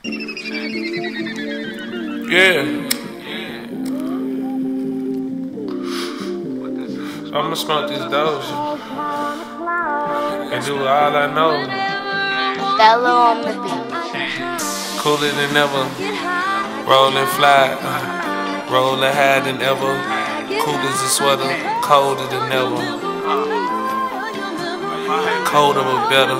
Yeah. So I'ma smoke this doja and do all I know. Bello on the beat. Cooler than ever. Rollin' fly. Rollin' higher than ever. Cool as a sweater. Colder than ever. Colder but better.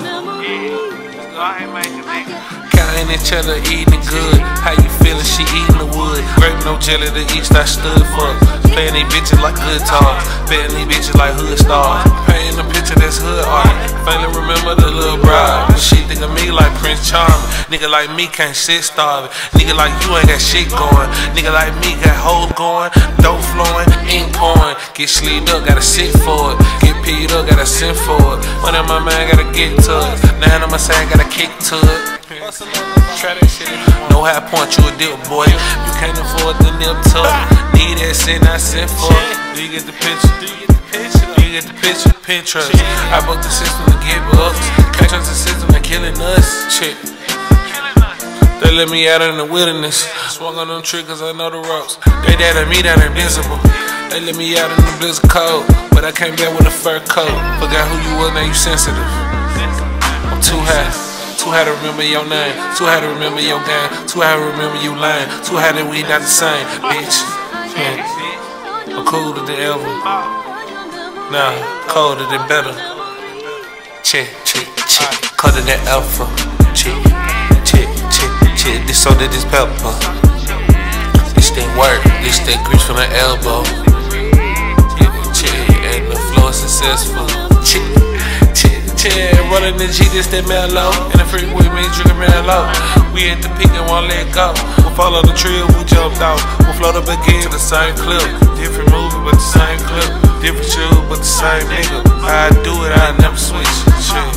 Counting each other, eating it good. How you feeling? She eating the wood. Grape no jelly to each I stood for. Playing these bitches like guitars. Betting these bitches like hood stars. Painting a picture that's hood art. Finally remember the little bride. But she think of me like Prince Charming. Nigga like me can't sit starving. Nigga like you ain't got shit going. Nigga like me got hoes going. Dope flowing, ink pouring. Get sleeved up, gotta sit for it. Get peed up, gotta send for it. When in my mind, gotta get to it. Now on my side, gotta kick to it. Try that shit. Know how to point you a dip, boy. You can't afford the nip tuck. Need that shit, I sent for it. Do you get the picture? Do you get the picture? Pinterest. I broke the system to get bucks. Can't trust the system, they're killing us. Shit. They let me out in the wilderness. Swung on them triggers, I know the ropes. They dead at me, that invincible. They let me out in the blizzard cold, but I came back with a fur coat. Forgot who you was, now you sensitive. I'm too high. Too high to remember your name. Too high to remember your game. Too high to remember you lying. Too high that we not the same, bitch. I'm cooler than ever. Nah, colder than better. Chick, chick, chick. Colder than alpha. Chick, chick, chick, chick. This soda, this pepper. This that work. This that grease from the elbow. Chick, and the flow is successful. Chick. Rolling the G, this that mellow. And the freak with me, drinking mellow. We at the peak and won't let go. We'll follow the trail, we jumped off. We'll float up again to the same clip. Different movie, but the same clip. Different shoes, but the same nigga. I do it, I never switch. Shit.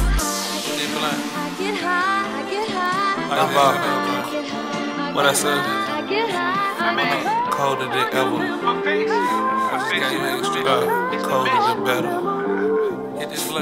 What I said? Colder than ever. Colder than better. Hit this